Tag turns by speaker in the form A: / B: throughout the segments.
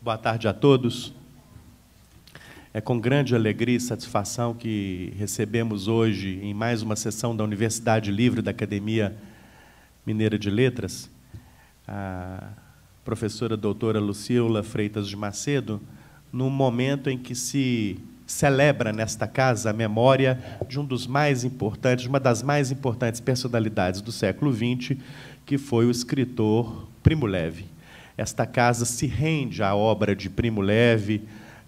A: Boa tarde a todos. É com grande alegria e satisfação que recebemos hoje, em mais uma sessão da Universidade Livre da Academia Mineira de Letras, a professora doutora Lucíula Freitas de Macedo, num momento em que se celebra nesta casa a memória de uma das mais importantes personalidades do século XX, que foi o escritor Primo Levi. Esta casa se rende à obra de Primo Levi,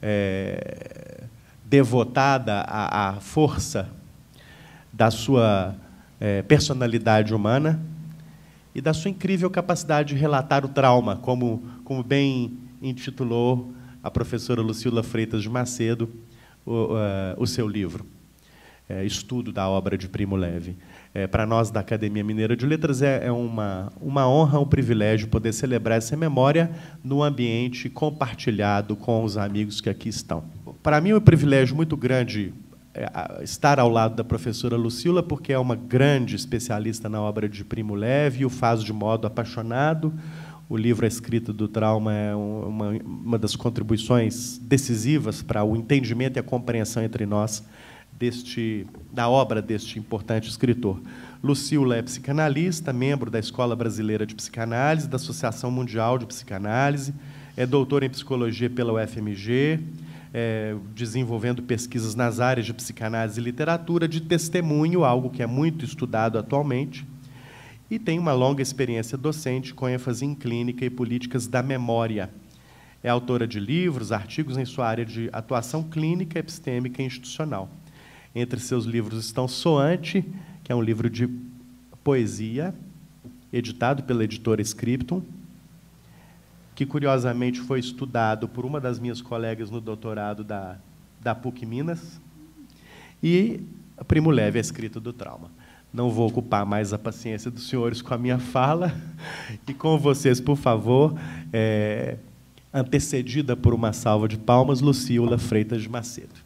A: devotada à força da sua personalidade humana e da sua incrível capacidade de relatar o trauma, como bem intitulou a professora Lucíula Freitas de Macedo o seu livro, Estudo da Obra de Primo Levi. Para nós, da Academia Mineira de Letras, é uma honra, um privilégio poder celebrar essa memória no ambiente compartilhado com os amigos que aqui estão. Para mim é um privilégio muito grande estar ao lado da professora Lucíula, porque é uma grande especialista na obra de Primo Levi e o faz de modo apaixonado. O livro A Escrita do Trauma é uma das contribuições decisivas para o entendimento e a compreensão entre nós da obra deste importante escritor. Lucíula é psicanalista, membro da Escola Brasileira de Psicanálise, da Associação Mundial de Psicanálise, é doutora em psicologia pela UFMG, desenvolvendo pesquisas nas áreas de psicanálise e literatura, de testemunho, algo que é muito estudado atualmente, e tem uma longa experiência docente com ênfase em clínica e políticas da memória. É autora de livros, artigos em sua área de atuação clínica, epistêmica e institucional. Entre seus livros estão Soante, que é um livro de poesia, editado pela editora Scriptum, que, curiosamente, foi estudado por uma das minhas colegas no doutorado da PUC Minas, e Primo Levi, A Escrita do Trauma. Não vou ocupar mais a paciência dos senhores com a minha fala, e com vocês, por favor, antecedida por uma salva de palmas, Lucíula Freitas de Macedo.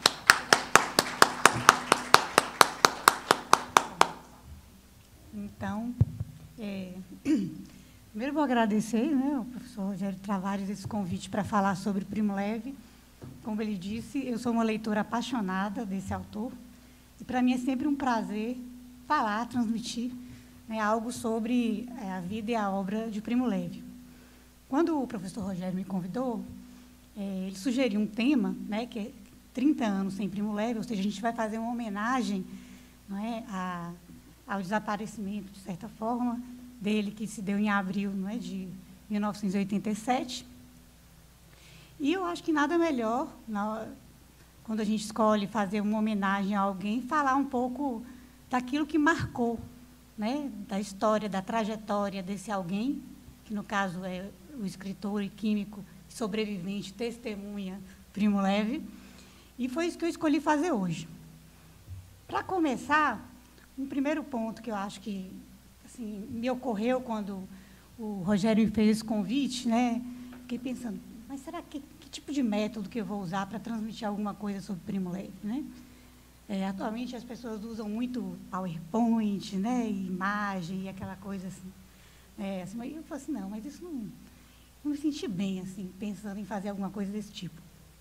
B: Então, primeiro vou agradecer, né, ao professor Rogério Travares esse convite para falar sobre Primo Levi. Como ele disse, eu sou uma leitora apaixonada desse autor, e para mim é sempre um prazer falar, transmitir, né, algo sobre a vida e a obra de Primo Levi. Quando o professor Rogério me convidou, ele sugeriu um tema, né, que é 30 anos sem Primo Levi, ou seja, a gente vai fazer uma homenagem, não é, ao desaparecimento, de certa forma, dele, que se deu em abril, não é, de 1987. E eu acho que nada melhor, quando a gente escolhe fazer uma homenagem a alguém, falar um pouco daquilo que marcou, né, da história, da trajetória desse alguém, que, no caso, é o escritor e químico sobrevivente, testemunha, Primo Levi. E foi isso que eu escolhi fazer hoje. Para começar, um primeiro ponto que eu acho que assim, me ocorreu quando o Rogério me fez esse convite, né? Fiquei pensando, mas será que tipo de método que eu vou usar para transmitir alguma coisa sobre Primo Levi, né? Atualmente as pessoas usam muito PowerPoint, né? Imagem e aquela coisa assim. Assim, eu falei assim, não, mas isso não me senti bem assim, pensando em fazer alguma coisa desse tipo.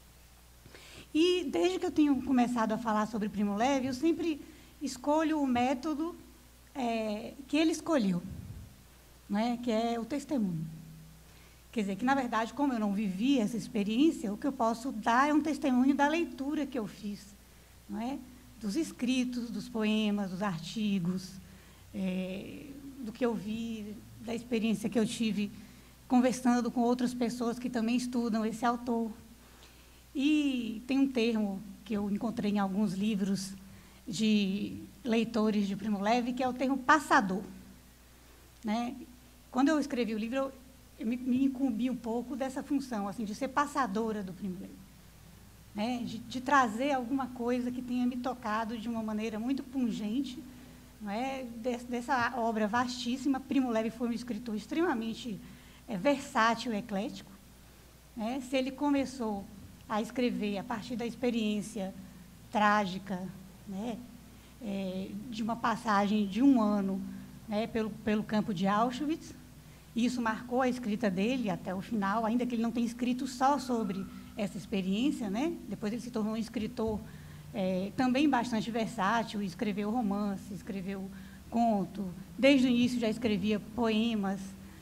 B: E desde que eu tenho começado a falar sobre Primo Levi, eu sempre escolho o método que ele escolheu, né, que é o testemunho. Quer dizer, que, na verdade, como eu não vivi essa experiência, o que eu posso dar é um testemunho da leitura que eu fiz, não é? Dos escritos, dos poemas, dos artigos, do que eu vi, da experiência que eu tive conversando com outras pessoas que também estudam esse autor. E tem um termo que eu encontrei em alguns livros de leitores de Primo Levi, que é o termo passador, né? Quando eu escrevi o livro, eu me incumbi um pouco dessa função, assim, de ser passadora do Primo Levi, né? De trazer alguma coisa que tenha me tocado de uma maneira muito pungente, não é? Dessa obra vastíssima. Primo Levi foi um escritor extremamente versátil e eclético, né? Se ele começou a escrever a partir da experiência trágica, né, de uma passagem de um ano, né, pelo campo de Auschwitz, E isso marcou a escrita dele até o final, ainda que ele não tenha escrito só sobre essa experiência, né? Depois ele se tornou um escritor também bastante versátil, escreveu romance, escreveu conto, desde o início já escrevia poemas,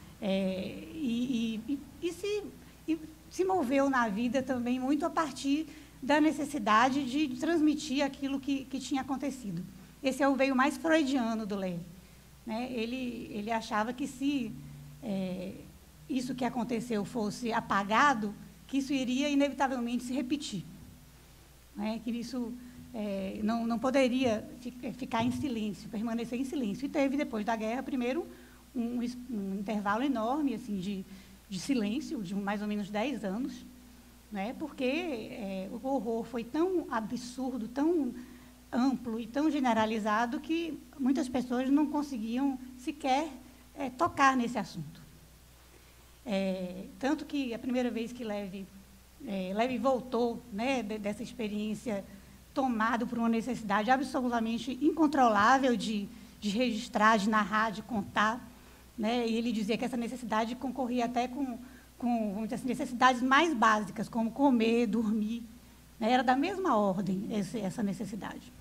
B: e se moveu na vida também muito a partir da necessidade de transmitir aquilo que tinha acontecido. Esse é o veio mais freudiano do Levi, né? Ele achava que se isso que aconteceu fosse apagado, que isso iria inevitavelmente se repetir, né? Que isso não poderia ficar em silêncio, permanecer em silêncio. E teve, depois da guerra, primeiro, um intervalo enorme assim, de silêncio, de mais ou menos 10 anos, né? Porque o horror foi tão absurdo, tão amplo e tão generalizado que muitas pessoas não conseguiam sequer tocar nesse assunto. Tanto que a primeira vez que Levi voltou, né, dessa experiência, tomado por uma necessidade absolutamente incontrolável de registrar, de narrar, de contar, né? E ele dizia que essa necessidade concorria até com vamos dizer assim, necessidades mais básicas, como comer, dormir, né? Era da mesma ordem essa necessidade.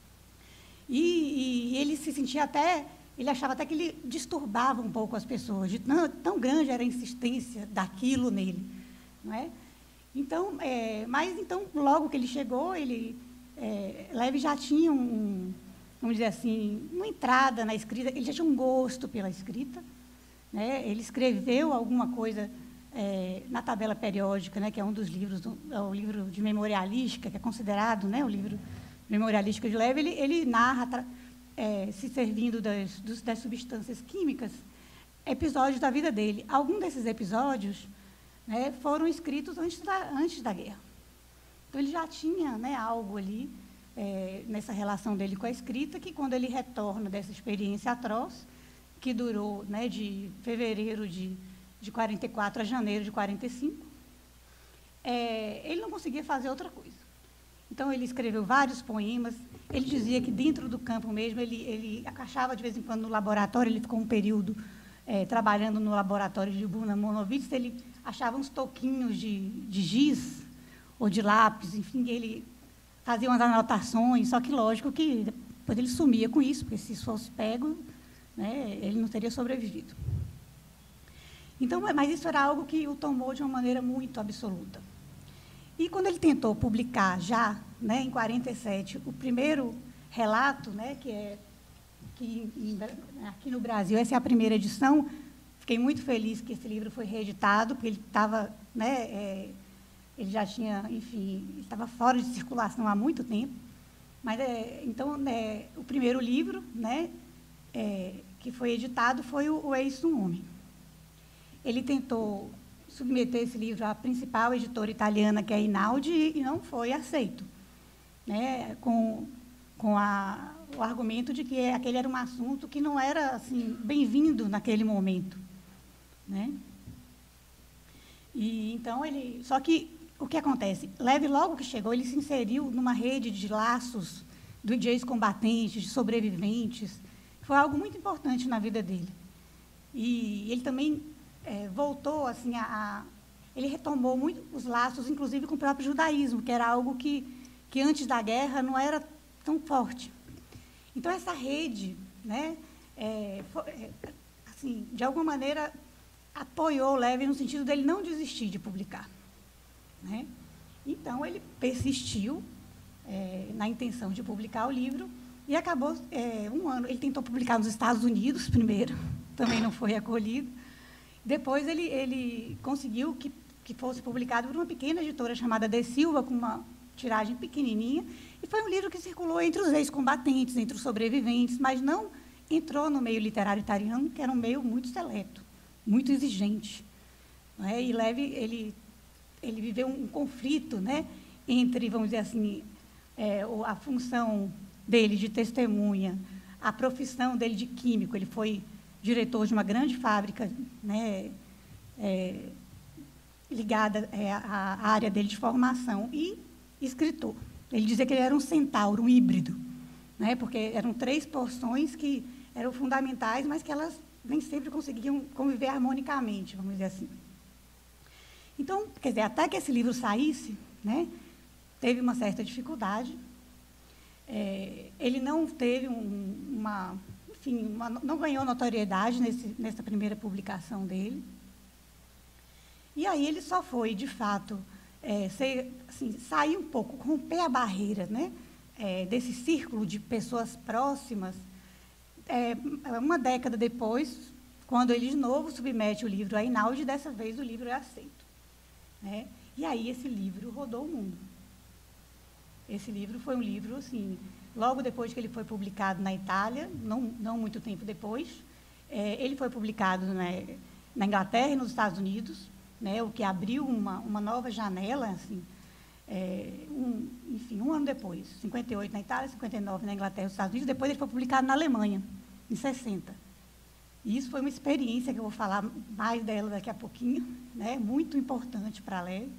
B: E ele se sentia ele achava até que ele disturbava um pouco as pessoas, de tão grande era a insistência daquilo nele, não é? Então, mas então, logo que ele chegou, Levi já tinha vamos dizer assim, uma entrada na escrita, ele já tinha um gosto pela escrita, né? Ele escreveu alguma coisa na tabela periódica, né, que é um dos livros, o livro de memorialística, que é considerado, né, o livro memorialístico de Levi. Ele narra, se servindo das substâncias químicas, episódios da vida dele. Alguns desses episódios, né, foram escritos antes da guerra. Então, ele já tinha, né, algo ali, nessa relação dele com a escrita, que, quando ele retorna dessa experiência atroz, que durou, né, de fevereiro de 44 a janeiro de 45, ele não conseguia fazer outra coisa. Então, ele escreveu vários poemas. Ele dizia que, dentro do campo mesmo, ele achava, de vez em quando, no laboratório. Ele ficou um período trabalhando no laboratório de Buna Monovitz. Ele achava uns toquinhos de giz ou de lápis, enfim, ele fazia umas anotações, só que, lógico, que depois ele sumia com isso, porque, se isso fosse pego, né, ele não teria sobrevivido. Então, mas isso era algo que o tomou de uma maneira muito absoluta. E, quando ele tentou publicar já, né, em 47, o primeiro relato, né, aqui no Brasil, essa é a primeira edição, fiquei muito feliz que esse livro foi reeditado, porque ele estava, né, ele já tinha, enfim, estava fora de circulação há muito tempo. Mas, então, o primeiro livro, né, que foi editado foi o Eis um Homem. Ele tentou submeter esse livro à principal editora italiana, que é a Einaudi, e não foi aceito, né, com o argumento de que aquele era um assunto que não era assim bem-vindo naquele momento, né? E então só que o que acontece? Levi, logo que chegou, ele se inseriu numa rede de laços de ex-combatentes, de sobreviventes. Foi algo muito importante na vida dele. E ele também voltou assim ele retomou muito os laços, inclusive com o próprio judaísmo, que era algo que antes da guerra não era tão forte. Então, essa rede, né, assim, de alguma maneira, apoiou o Levi no sentido dele não desistir de publicar, né? Então, ele persistiu na intenção de publicar o livro e acabou um ano. Ele tentou publicar nos Estados Unidos primeiro, também não foi acolhido. Depois, ele conseguiu que fosse publicado por uma pequena editora chamada De Silva, com uma tiragem pequenininha, e foi um livro que circulou entre os ex-combatentes, entre os sobreviventes, mas não entrou no meio literário italiano, que era um meio muito seleto, muito exigente, não é? E Levi, ele viveu um conflito, né, entre, vamos dizer assim, a função dele de testemunha, a profissão dele de químico. Ele foi diretor de uma grande fábrica, né, ligada à área dele de formação, e escritor. Ele dizia que ele era um centauro, um híbrido, né, porque eram 3 porções que eram fundamentais, mas que elas nem sempre conseguiam conviver harmonicamente, vamos dizer assim. Então, quer dizer, até que esse livro saísse, né, teve uma certa dificuldade. Ele não teve não ganhou notoriedade nessa primeira publicação dele. E aí ele só foi, de fato, sair um pouco, romper a barreira, né, desse círculo de pessoas próximas, uma década depois, quando ele de novo submete o livro à Einaudi, dessa vez o livro é aceito, né? E aí esse livro rodou o mundo. Esse livro foi um livro, assim, logo depois que ele foi publicado na Itália, não muito tempo depois, ele foi publicado na Inglaterra e nos Estados Unidos, né, o que abriu uma nova janela, assim, um ano depois, 58 na Itália, 59 na Inglaterra e nos Estados Unidos, depois ele foi publicado na Alemanha, em 60. E isso foi uma experiência, que eu vou falar mais dela daqui a pouquinho, né, muito importante para a Levi.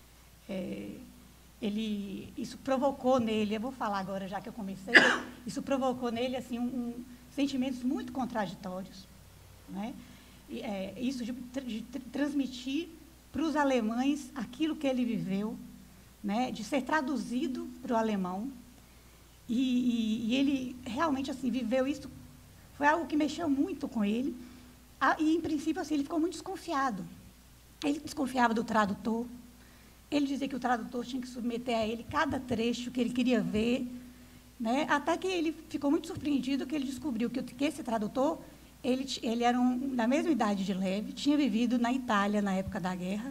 B: Isso provocou nele, eu vou falar agora, já que eu comecei, isso provocou nele assim, sentimentos muito contraditórios, né? Isso de transmitir para os alemães aquilo que ele viveu, né? De ser traduzido para o alemão, e ele realmente assim, viveu isso, foi algo que mexeu muito com ele, e, em princípio, assim, ele ficou muito desconfiado. Ele desconfiava do tradutor. Ele dizia que o tradutor tinha que submeter a ele cada trecho que ele queria ver, né? Até que ele ficou muito surpreendido que ele descobriu que esse tradutor, ele era da mesma idade de Levi, tinha vivido na Itália na época da guerra,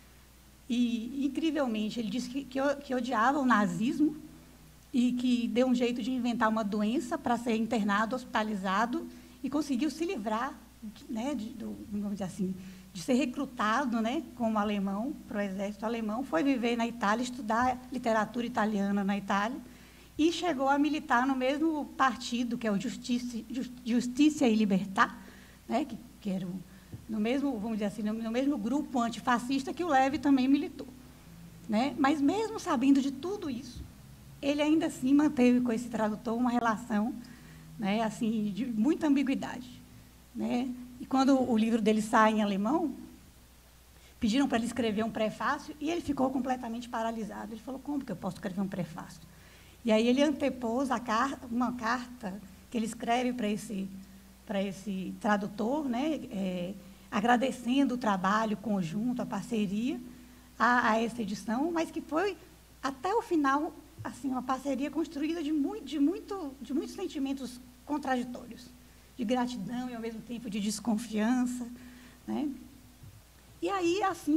B: e, incrivelmente, ele disse que odiava o nazismo e que deu um jeito de inventar uma doença para ser internado, hospitalizado, e conseguiu se livrar, né, vamos dizer assim, de ser recrutado, né, como alemão, para o exército alemão, foi viver na Itália, estudar literatura italiana na Itália, e chegou a militar no mesmo partido, que é o Justiça e Libertà, né, que era no mesmo, vamos dizer assim, no mesmo grupo antifascista que o Levi também militou, né? Mas, mesmo sabendo de tudo isso, ele ainda assim manteve com esse tradutor uma relação, né, assim, de muita ambiguidade, né? E quando o livro dele sai em alemão, pediram para ele escrever um prefácio e ele ficou completamente paralisado. Ele falou, como que eu posso escrever um prefácio? E aí ele antepôs uma carta que ele escreve para esse tradutor, né, agradecendo o trabalho conjunto, a parceria, a essa edição, mas que foi, até o final, assim, uma parceria construída de muitos sentimentos contraditórios, de gratidão e, ao mesmo tempo, de desconfiança, né? E aí, assim,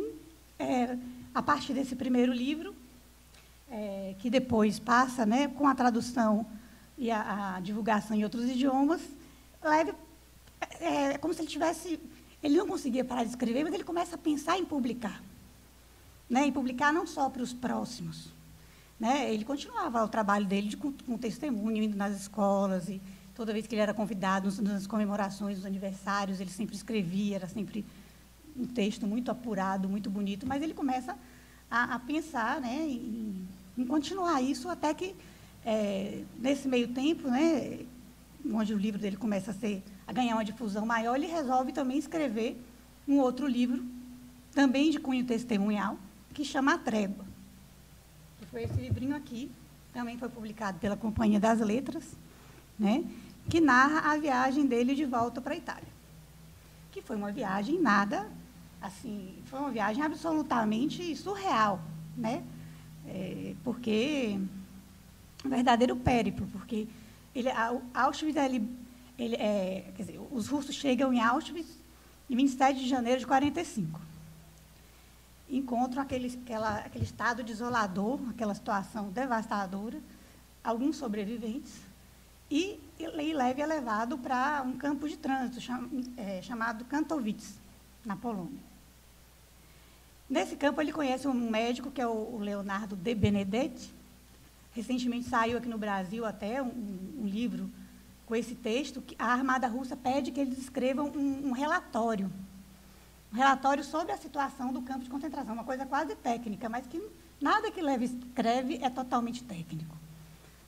B: a partir desse primeiro livro, que depois passa, né, com a tradução e a divulgação em outros idiomas, Levi, como se ele tivesse... Ele não conseguia parar de escrever, mas ele começa a pensar em publicar, né, em publicar não só para os próximos, né? Ele continuava o trabalho dele com testemunho, indo nas escolas, e toda vez que ele era convidado nas comemorações, nos aniversários, ele sempre escrevia, era sempre um texto muito apurado, muito bonito, mas ele começa a pensar, né, em continuar isso, até que, nesse meio tempo, né, onde o livro dele começa a ganhar uma difusão maior, ele resolve também escrever um outro livro, também de cunho testemunhal, que chama A Trégua, que foi esse livrinho aqui, também foi publicado pela Companhia das Letras, né, que narra a viagem dele de volta para a Itália, que foi uma viagem assim, foi uma viagem absolutamente surreal, né, porque um verdadeiro périplo, porque Auschwitz, quer dizer, os russos chegam em Auschwitz em 27 de janeiro de 45. Encontram aquele estado desolador, aquela situação devastadora, alguns sobreviventes, e Levi é levado para um campo de trânsito chamado Katowice, na Polônia. Nesse campo, ele conhece um médico, que é o Leonardo De Benedetti. Recentemente saiu aqui no Brasil até um livro com esse texto, que a Armada Russa pede que eles escrevam um relatório sobre a situação do campo de concentração, uma coisa quase técnica, mas que nada que Levi escreve é totalmente técnico.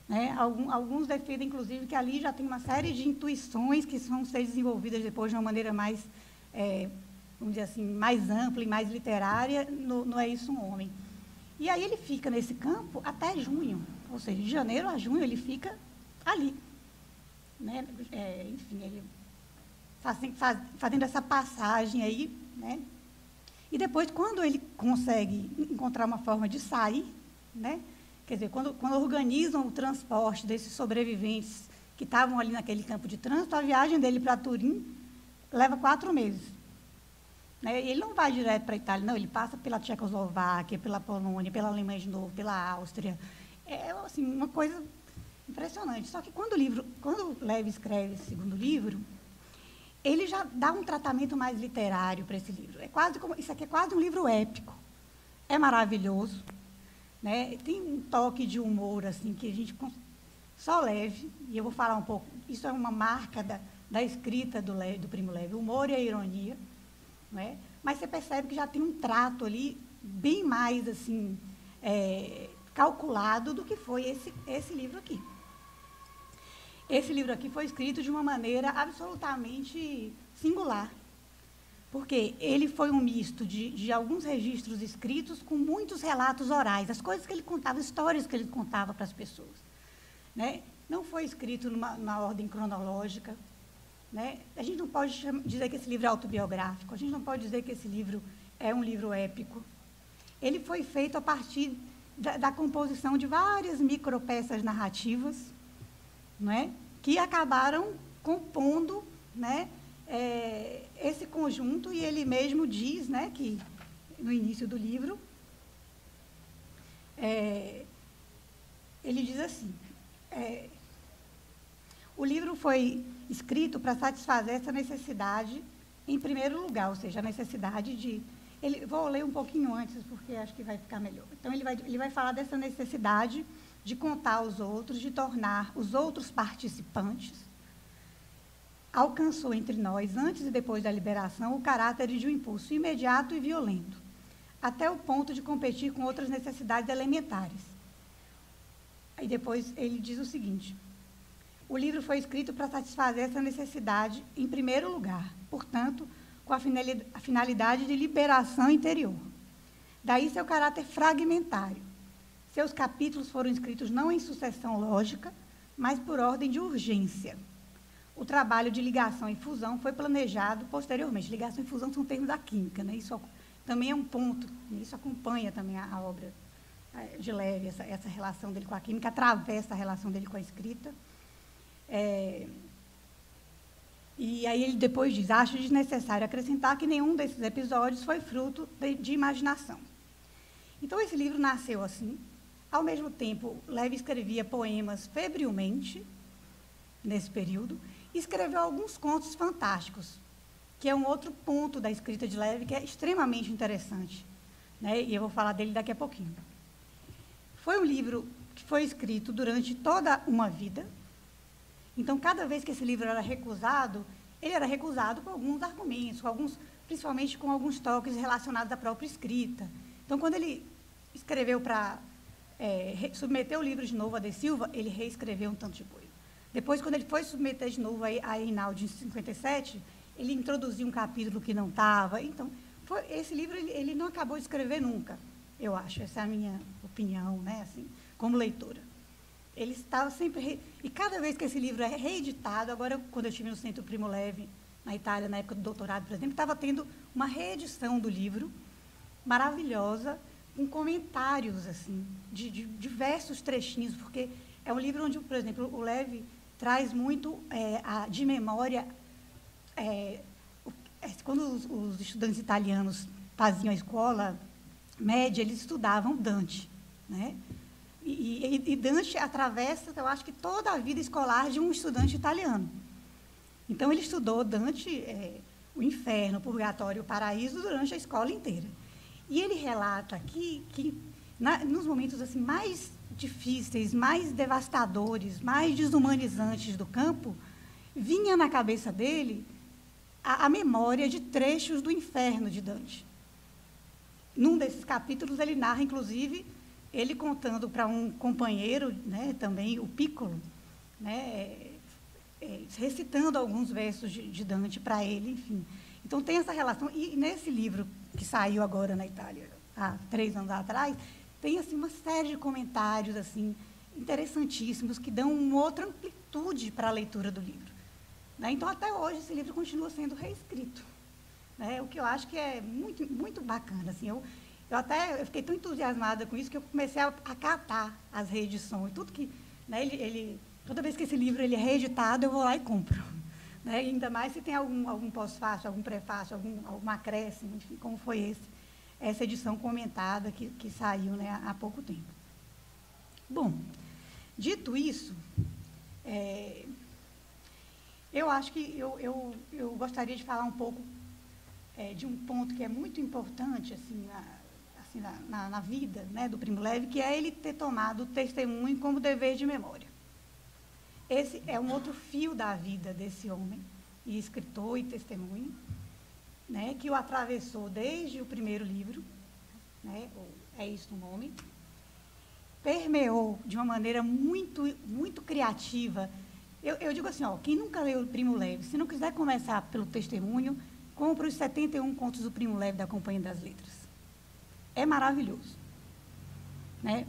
B: né? Alguns defendem, inclusive, que ali já tem uma série de intuições que vão ser desenvolvidas depois de uma maneira mais, vamos dizer assim, mais ampla e mais literária, no É Isso um Homem. E aí ele fica nesse campo até junho, ou seja, de janeiro a junho ele fica ali, né? Enfim, ele fazendo essa passagem aí, né? E depois, quando ele consegue encontrar uma forma de sair, né? Quer dizer, quando organizam o transporte desses sobreviventes que estavam ali naquele campo de trânsito, a viagem dele para Turim leva 4 meses. Né? E ele não vai direto para a Itália, não, ele passa pela Tchecoslováquia, pela Polônia, pela Alemanha de novo, pela Áustria. É assim, uma coisa impressionante. Só que quando Levi escreve esse segundo livro, ele já dá um tratamento mais literário para esse livro. Isso aqui é quase um livro épico. É maravilhoso. Né? Tem um toque de humor assim, que a gente só Levi, e eu vou falar um pouco, isso é uma marca da escrita do Primo Levi, o humor e a ironia. Né? Mas você percebe que já tem um trato ali bem mais assim, calculado do que foi esse livro aqui. Esse livro aqui foi escrito de uma maneira absolutamente singular, porque ele foi um misto de alguns registros escritos com muitos relatos orais, as coisas que ele contava, histórias que ele contava para as pessoas. Né? Não foi escrito na ordem cronológica. Né? A gente não pode dizer que esse livro é autobiográfico, a gente não pode dizer que esse livro é um livro épico. Ele foi feito a partir da composição de várias micropeças narrativas, não é? Que acabaram compondo, né, esse conjunto, e ele mesmo diz, né, que no início do livro, ele diz assim, o livro foi escrito para satisfazer essa necessidade em primeiro lugar, ou seja, a necessidade de... vou ler um pouquinho antes, porque acho que vai ficar melhor. Então, ele vai falar dessa necessidade de contar aos outros, de tornar os outros participantes. Alcançou entre nós, antes e depois da liberação, o caráter de um impulso imediato e violento, até o ponto de competir com outras necessidades elementares. Aí depois ele diz o seguinte: o livro foi escrito para satisfazer essa necessidade em primeiro lugar, portanto, com a finalidade de liberação interior. Daí seu caráter fragmentário. Seus capítulos foram escritos não em sucessão lógica, mas por ordem de urgência. O trabalho de ligação e fusão foi planejado posteriormente. Ligação e fusão são termos da química, né? Isso também é um ponto, isso acompanha também a obra de Levi, essa relação dele com a química, atravessa a relação dele com a escrita. E aí ele depois diz: acho desnecessário acrescentar que nenhum desses episódios foi fruto de imaginação. Então, esse livro nasceu assim. Ao mesmo tempo, Levi escrevia poemas febrilmente, nesse período, e escreveu alguns contos fantásticos, que é um outro ponto da escrita de Levi que é extremamente interessante. Né? E eu vou falar dele daqui a pouquinho. Foi um livro que foi escrito durante toda uma vida. Então, cada vez que esse livro era recusado, ele era recusado com alguns argumentos, principalmente com alguns toques relacionados à própria escrita. Então, quando ele escreveu para submeter o livro de novo a De Silva, ele reescreveu um tanto de coisa. Depois, quando ele foi submeter de novo a Einaudi em 57, ele introduziu um capítulo que não estava. Então, esse livro ele não acabou de escrever nunca, eu acho. Essa é a minha opinião, né, assim, como leitora. Ele estava sempre... E cada vez que esse livro é reeditado, agora, quando eu estive no Centro Primo Levi, na Itália, na época do doutorado, por exemplo, estava tendo uma reedição do livro, maravilhosa, com comentários, assim, de diversos trechinhos, porque é um livro onde, por exemplo, o Levi traz muito de memória... quando os estudantes italianos faziam a escola média, eles estudavam Dante, né? E Dante atravessa, eu acho que toda a vida escolar de um estudante italiano. Então, ele estudou Dante, o inferno, o purgatório e o paraíso durante a escola inteira. E ele relata aqui que, nos momentos assim, mais difíceis, mais devastadores, mais desumanizantes do campo, vinha na cabeça dele a memória de trechos do inferno de Dante. Num desses capítulos, ele narra, inclusive, ele contando para um companheiro, né, também, o Piccolo, né, recitando alguns versos de Dante para ele, enfim. Então, tem essa relação. E nesse livro, que saiu agora na Itália, há 3 anos atrás, tem assim, uma série de comentários assim, interessantíssimos, que dão uma outra amplitude para a leitura do livro. Né? Então, até hoje, esse livro continua sendo reescrito. Né? O que eu acho que é muito, muito bacana. Assim, eu fiquei tão entusiasmada com isso que eu comecei a catar as reedições. Tudo que, né, toda vez que esse livro ele é reeditado, eu vou lá e compro. Né? Ainda mais se tem algum pós-fácio, algum prefácio, algum acréscimo, enfim, como foi essa edição comentada que saiu, né, há pouco tempo. Bom, dito isso, eu acho que eu gostaria de falar um pouco de um ponto que é muito importante assim, na vida, né, do Primo Levi, que é ele ter tomado o testemunho como dever de memória. Esse é um outro fio da vida desse homem, e escritor e testemunho, né, que o atravessou desde o primeiro livro, né, É Isso no Nome, permeou de uma maneira muito, muito criativa. Eu digo assim, quem nunca leu o Primo Levi, se não quiser começar pelo testemunho, compre os 71 contos do Primo Levi da Companhia das Letras. É maravilhoso. Né?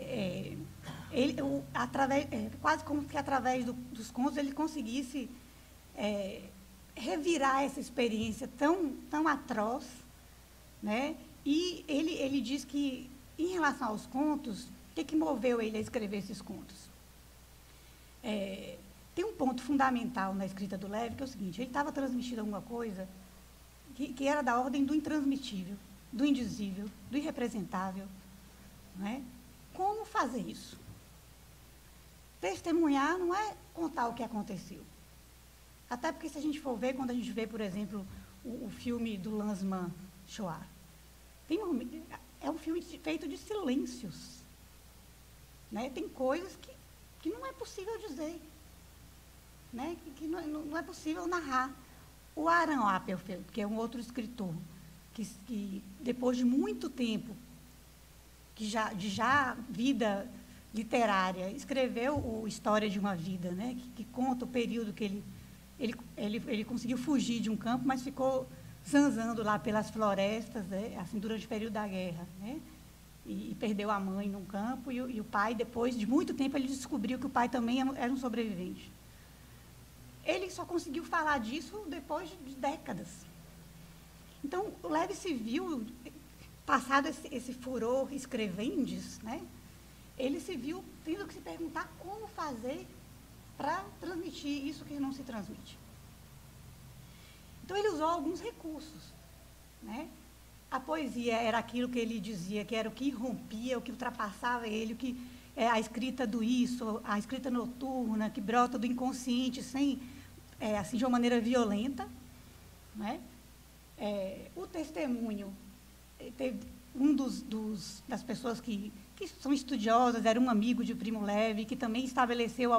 B: Quase como que através dos contos ele conseguisse revirar essa experiência tão atroz, né? E ele diz que, em relação aos contos, o que moveu ele a escrever esses contos? Tem um ponto fundamental na escrita do Levi, que é o seguinte: ele estava transmitindo alguma coisa que era da ordem do intransmitível, do indizível, do irrepresentável. Né? Como fazer isso? Testemunhar não é contar o que aconteceu. Até porque, se a gente for ver, quando a gente vê, por exemplo, o filme do Lanzmann, Shoah, é um filme feito de silêncios. Né? Tem coisas que não é possível dizer. Né? Que não é possível narrar. O Aaron Appelfeld, que é um outro escritor, que depois de muito tempo de vida literária, escreveu o História de uma Vida, né? que conta o período que ele conseguiu fugir de um campo, mas ficou zanzando lá pelas florestas, né? Assim, durante o período da guerra. Né? E perdeu a mãe num campo, e o pai, depois de muito tempo, ele descobriu que o pai também era um sobrevivente. Ele só conseguiu falar disso depois de décadas. Então, o Levi se viu, passado esse furor escrevendes, né? Ele se viu tendo que se perguntar como fazer para transmitir isso que não se transmite. Então, ele usou alguns recursos. Né? A poesia era aquilo que ele dizia, que era o que irrompia, o que ultrapassava ele, o que a escrita do isso, a escrita noturna, que brota do inconsciente, assim, de uma maneira violenta. Né? O testemunho, teve das pessoas que são estudiosas, era um amigo de Primo Levi, que também estabeleceu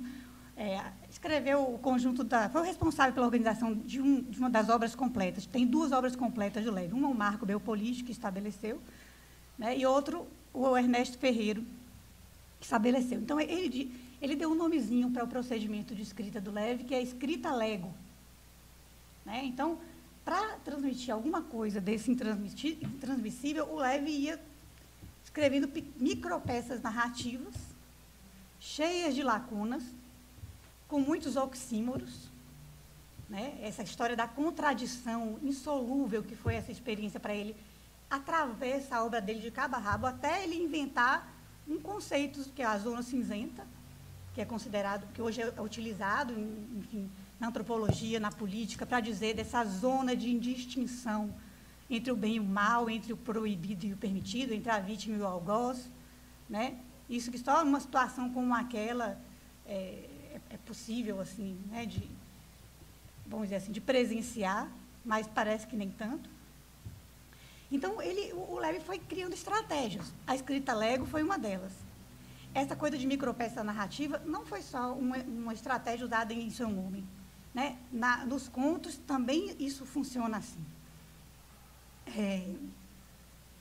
B: escreveu o conjunto foi o responsável pela organização de uma das obras completas. Tem 2 obras completas do Levi. Uma, o Marco Belpoliti, que estabeleceu, né, e outro, o Ernesto Ferreiro, que estabeleceu. Então, ele deu um nomezinho para o procedimento de escrita do Levi, que é escrita lego. Né? Então, para transmitir alguma coisa desse intransmissível, o Levi ia escrevendo micropeças narrativas, cheias de lacunas, com muitos oxímoros. Né? Essa história da contradição insolúvel que foi essa experiência para ele, atravessa a obra dele de cabo a rabo, até ele inventar um conceito, que é a zona cinzenta, que é considerado, que hoje é utilizado, enfim, na antropologia, na política, para dizer dessa zona de indistinção entre o bem e o mal, entre o proibido e o permitido, entre a vítima e o algoz. Né? Isso que só numa situação como aquela é possível, assim, né, vamos dizer assim, de presenciar, mas parece que nem tanto. Então, o Levi foi criando estratégias. A escrita lego foi uma delas. Essa coisa de micropeça narrativa não foi só uma estratégia usada em Seu Nome. Né? Nos contos também isso funciona assim.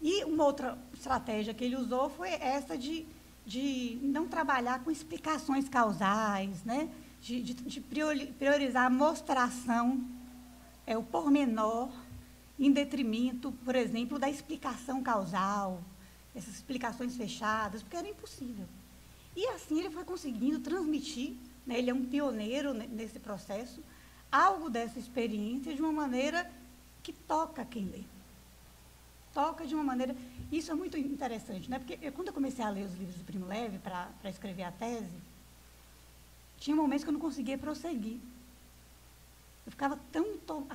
B: E uma outra estratégia que ele usou foi essa de não trabalhar com explicações causais, né? de priorizar a mostração, o pormenor, em detrimento, por exemplo, da explicação causal, essas explicações fechadas, porque era impossível. E assim ele foi conseguindo transmitir, né, ele é um pioneiro nesse processo, algo dessa experiência de uma maneira que toca quem lê. Toca de uma maneira... Isso é muito interessante, né? Porque quando eu comecei a ler os livros do Primo Levi para escrever a tese, tinha momentos que eu não conseguia prosseguir. Eu ficava tão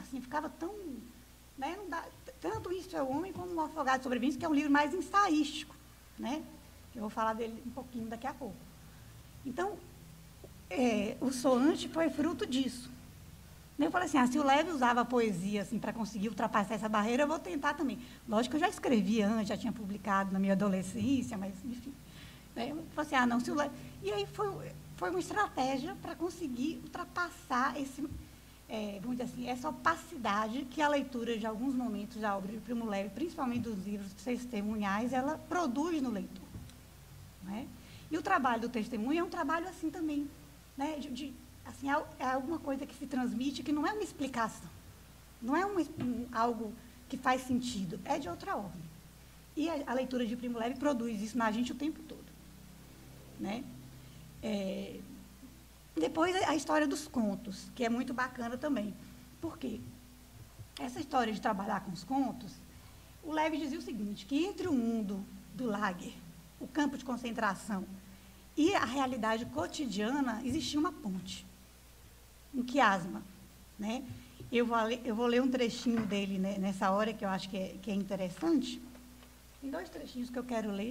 B: né, não dá, tanto Isso é o Homem como O Afogado Sobrevivente, que é um livro mais ensaístico, né? Eu vou falar dele um pouquinho daqui a pouco. Então, o Soante foi fruto disso. Eu falei assim, se o Levi usava a poesia assim, para conseguir ultrapassar essa barreira, eu vou tentar também. Lógico que eu já escrevia antes, já tinha publicado na minha adolescência, mas, enfim. Eu falei assim, não, se o Levi... E aí foi uma estratégia para conseguir ultrapassar vamos dizer assim, essa opacidade que a leitura de alguns momentos da obra de Primo Levi, principalmente dos livros testemunhais, ela produz no leitor. Né? E o trabalho do testemunho é um trabalho assim também, né? Assim, é alguma coisa que se transmite que não é uma explicação, não é algo que faz sentido, é de outra ordem. E a leitura de Primo Levi produz isso na gente o tempo todo. Né? Depois, a história dos contos, que é muito bacana também. Por quê? Essa história de trabalhar com os contos, o Levi dizia o seguinte, que entre o mundo do lager, o campo de concentração, e a realidade cotidiana, existia uma ponte, um quiasma. Né? Eu vou ler um trechinho dele, né, nessa hora, que eu acho que é interessante. Tem 2 trechinhos que eu quero ler.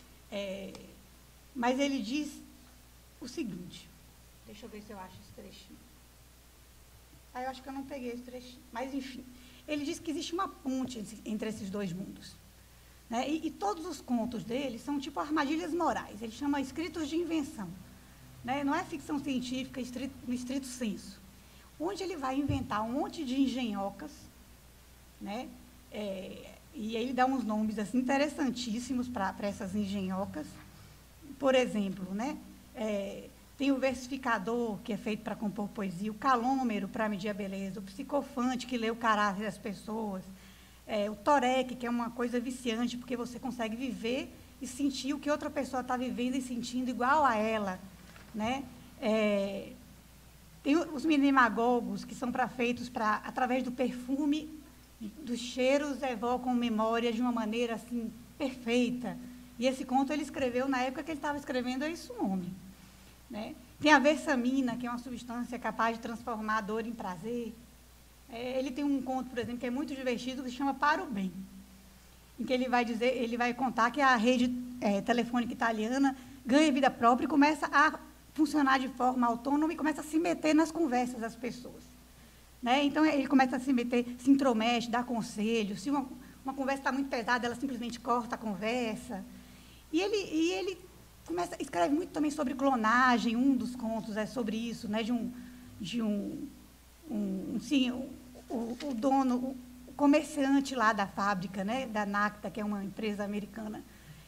B: Mas ele diz o seguinte... Deixa eu ver se eu acho esse trechinho. Eu acho que eu não peguei esse trechinho. Mas, enfim, ele diz que existe uma ponte entre esses 2 mundos. Né? E todos os contos dele são tipo armadilhas morais. Ele chama escritos de invenção. Né? Não é ficção científica no estrito senso. Onde ele vai inventar um monte de engenhocas, né? E ele dá uns nomes assim, interessantíssimos para essas engenhocas. Por exemplo, né? Tem o versificador, que é feito para compor poesia, o calômero, para medir a beleza, o psicofante, que lê o caráter das pessoas, o toreque, que é uma coisa viciante, porque você consegue viver e sentir o que outra pessoa está vivendo e sentindo igual a ela. Né? Tem os minimagogos, que são feitos através do perfume, dos cheiros, evocam memória de uma maneira assim, perfeita. E esse conto ele escreveu na época que ele estava escrevendo isso o nome. Né? Tem a versamina, que é uma substância capaz de transformar a dor em prazer. Ele tem um conto, por exemplo, que é muito divertido, que se chama Para o Bem, em que ele vai contar que a rede telefônica italiana ganha vida própria e começa a funcionar de forma autônoma e começa a se meter nas conversas das pessoas. Né? Então, ele começa a se meter, se intromete, dá conselho. Se uma conversa está muito pesada, ela simplesmente corta a conversa. E ele escreve muito também sobre clonagem. Um dos contos é sobre isso, né? O dono, o comerciante lá da fábrica, né? Da Nacta, que é uma empresa americana,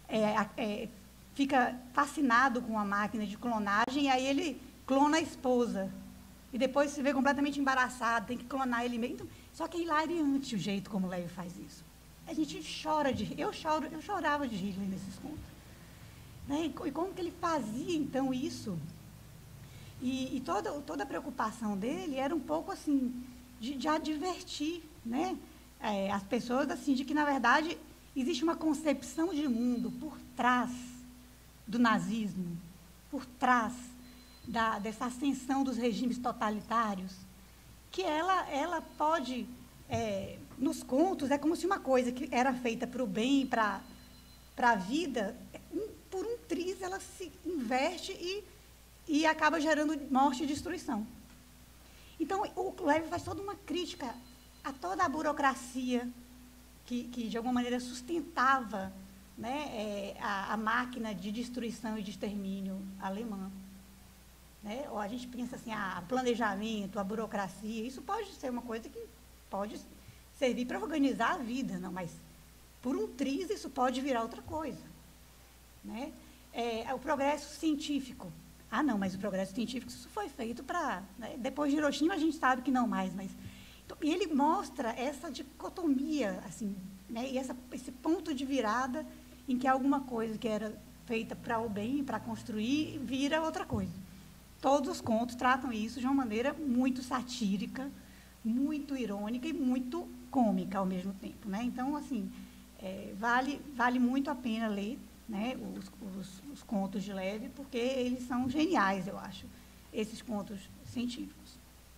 B: fica fascinado com a máquina de clonagem, e aí ele clona a esposa. E depois se vê completamente embaraçado, tem que clonar ele mesmo. Então, só que é hilariante o jeito como o Levi faz isso. A gente chora de rir. Eu chorava de rir nesses contos. Né? E como que ele fazia, então, isso? E toda a preocupação dele era um pouco assim, de advertir, né? As pessoas assim, de que, na verdade, existe uma concepção de mundo por trás do nazismo, por trás dessa ascensão dos regimes totalitários, que ela pode, nos contos, é como se uma coisa que era feita para o bem, para a vida, por um triz ela se inverte e acaba gerando morte e destruição. Então, o Levi faz toda uma crítica a toda a burocracia que de alguma maneira, sustentava, né, a máquina de destruição e de extermínio alemã. Né? Ou a gente pensa assim, o planejamento, a burocracia, isso pode ser uma coisa que pode servir para organizar a vida, não, mas Por um triz, isso pode virar outra coisa. Né? O progresso científico. Ah, não, mas o progresso científico, isso foi feito para... Né? Depois de Hiroshima, a gente sabe que não mais, mas... Então, e ele mostra essa dicotomia, assim, né? E esse ponto de virada em que alguma coisa que era feita para o bem, para construir, vira outra coisa. Todos os contos tratam isso de uma maneira muito satírica, muito irônica e muito cômica ao mesmo tempo. Né? Então, assim, vale muito a pena ler, né, os contos de Levi, porque eles são geniais, eu acho, esses contos científicos.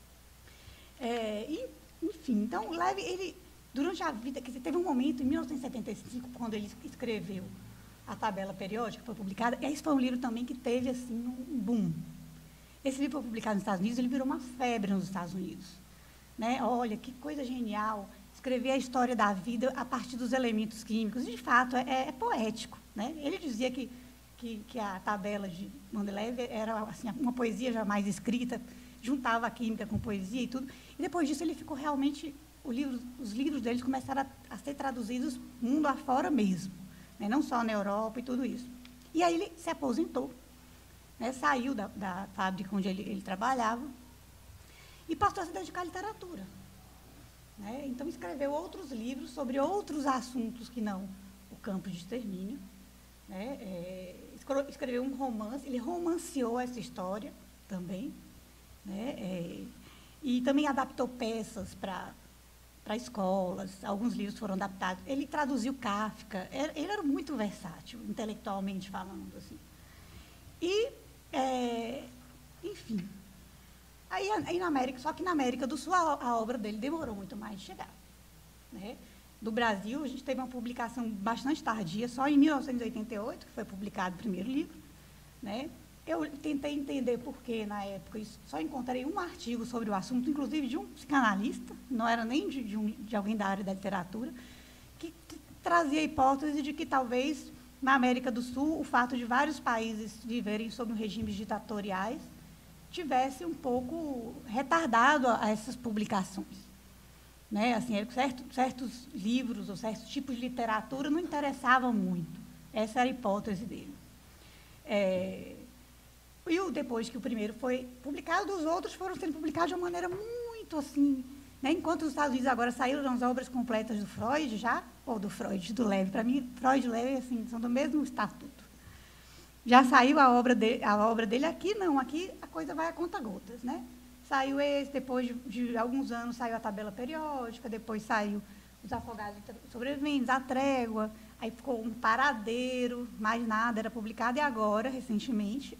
B: Enfim, então, Levi, ele, durante a vida, quer dizer, teve um momento, em 1975, quando ele escreveu a tabela periódica, que foi publicada, e esse foi um livro também que teve, assim, um boom. Esse livro foi publicado nos Estados Unidos, ele virou uma febre nos Estados Unidos. Né? Olha, que coisa genial, escrever a história da vida a partir dos elementos químicos, e, de fato, é poético. Né? Ele dizia que a tabela de Mendeleev era assim, uma poesia jamais escrita, juntava a química com poesia e tudo, e depois disso ele ficou realmente, os livros deles começaram a ser traduzidos mundo afora mesmo, né? Não só na Europa e tudo isso. E aí ele se aposentou, né? Saiu da fábrica onde ele trabalhava e passou a se dedicar à literatura. Né? Então escreveu outros livros sobre outros assuntos que não o campo de extermínio. Né? Escreveu um romance, ele romanceou essa história também, né? E também adaptou peças para escolas, alguns livros foram adaptados. Ele traduziu Kafka, ele era muito versátil, intelectualmente falando. Assim. E, enfim, aí na América, só que na América do Sul a obra dele demorou muito mais de chegar. Né? Do Brasil, a gente teve uma publicação bastante tardia, só em 1988, que foi publicado o primeiro livro. Né? Eu tentei entender por que, na época, só encontrei um artigo sobre o assunto, inclusive de um psicanalista, não era nem de alguém da área da literatura, que trazia a hipótese de que, talvez, na América do Sul, o fato de vários países viverem sob regimes ditatoriais tivesse um pouco retardado a essas publicações. Né? Assim, certos livros ou certos tipos de literatura não interessavam muito. Essa era a hipótese dele. E depois que o primeiro foi publicado, os outros foram sendo publicados de uma maneira muito assim. Né? Enquanto os Estados Unidos agora saíram as obras completas do Freud, ou do Freud, do Levi. Para mim, Freud e Levi assim, são do mesmo estatuto. Já saiu a obra dele aqui, não. Aqui a coisa vai a conta-gotas, né? Saiu esse, depois de alguns anos saiu a tabela periódica, depois saiu os Afogados Sobreviventes, a Trégua, aí ficou um Paradeiro, mais nada era publicado, e agora, recentemente,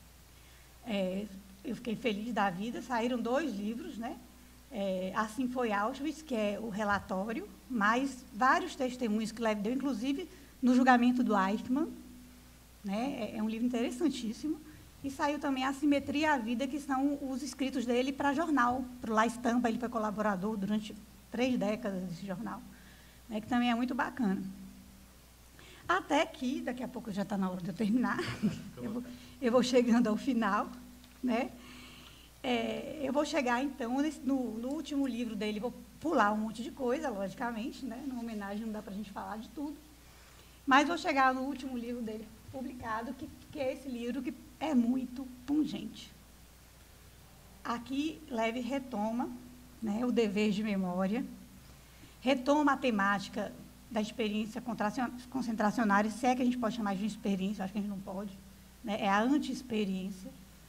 B: eu fiquei feliz da vida, saíram 2 livros, né? Assim Foi Auschwitz, que é o relatório, mais vários testemunhos que Levi deu, inclusive no julgamento do Eichmann, né? É um livro interessantíssimo. E saiu também A Simetria e a Vida, que são os escritos dele para jornal, para o La Estampa. Ele foi colaborador durante 3 décadas desse jornal, né, que também é muito bacana. Até que, daqui a pouco já está na hora de eu terminar, eu vou chegando ao final. Né? Eu vou chegar, então, no último livro dele, vou pular um monte de coisa, logicamente, né? Numa homenagem não dá para a gente falar de tudo. Mas vou chegar no último livro dele publicado, que é esse livro que é muito pungente. Aqui, Levi retoma, né, o dever de memória, retoma a temática da experiência concentracionária, se é que a gente pode chamar de experiência, acho que a gente não pode, né, é a anti-experiência.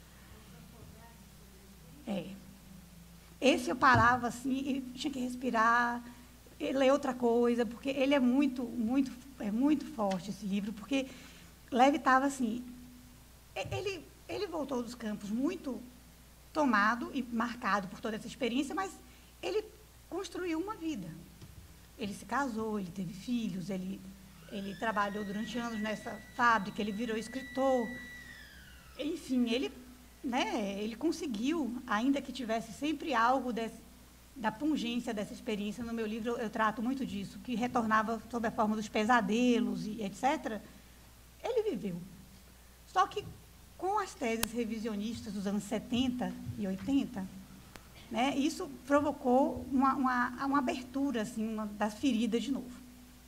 B: Esse eu parava assim, e tinha que respirar, ler outra coisa, porque ele é muito forte, esse livro, porque Levi estava assim, ele voltou dos campos muito tomado e marcado por toda essa experiência, mas ele construiu uma vida. Ele se casou, ele teve filhos, ele trabalhou durante anos nessa fábrica, ele virou escritor. Enfim, ele conseguiu, ainda que tivesse sempre algo da pungência dessa experiência. No meu livro eu trato muito disso, que retornava sob a forma dos pesadelos e etc., ele viveu. Só que, com as teses revisionistas dos anos 70 e 80, né, isso provocou uma abertura assim, das feridas de novo.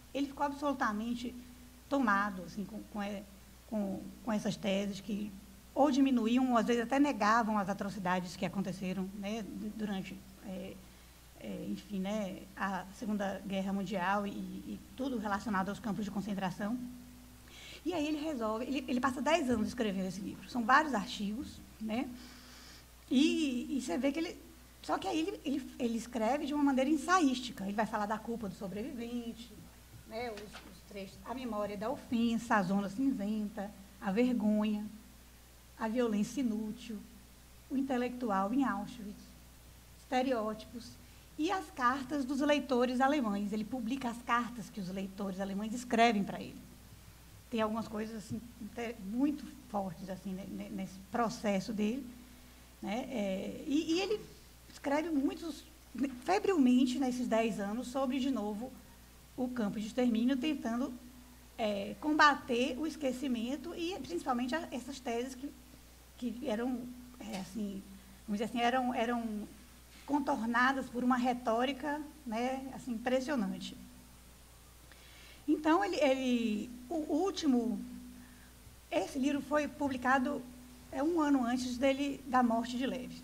B: ele ficou absolutamente tomado assim, com essas teses que ou diminuíam, ou às vezes até negavam as atrocidades que aconteceram, né, durante, enfim, né, a Segunda Guerra Mundial e tudo relacionado aos campos de concentração. E aí ele resolve, ele passa 10 anos escrevendo esse livro, são vários artigos, né, e você vê que ele... Só que aí ele escreve de uma maneira ensaística, ele vai falar da culpa do sobrevivente, né, os trechos, a memória da ofensa, a zona cinzenta, a vergonha, a violência inútil, o intelectual em Auschwitz, estereótipos e as cartas dos leitores alemães. Ele publica as cartas que os leitores alemães escrevem para ele. Tem algumas coisas assim, muito fortes assim, nesse processo dele, né? E ele escreve febrilmente, nesses 10 anos, sobre, de novo, o campo de extermínio, tentando combater o esquecimento e, principalmente, essas teses que eram, assim, vamos dizer assim, eram contornadas por uma retórica, né, assim, impressionante. Então, esse livro foi publicado 1 ano antes da morte de Levi.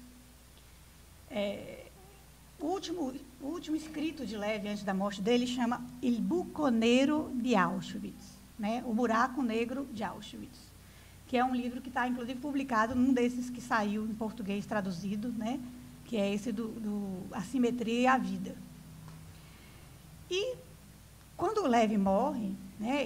B: O último escrito de Levi antes da morte dele chama Il Buco Nero di Auschwitz, né, O Buraco Negro de Auschwitz, que é um livro que está, inclusive, publicado num desses que saiu em português traduzido, né, que é esse do A Simetria e a Vida. E, quando o Levi morre, né,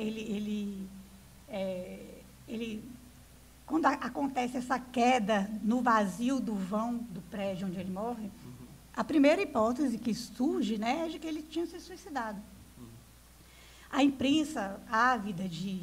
B: quando acontece essa queda no vazio do vão do prédio onde ele morre, a primeira hipótese que surge, né, é de que ele tinha se suicidado. A imprensa, ávida de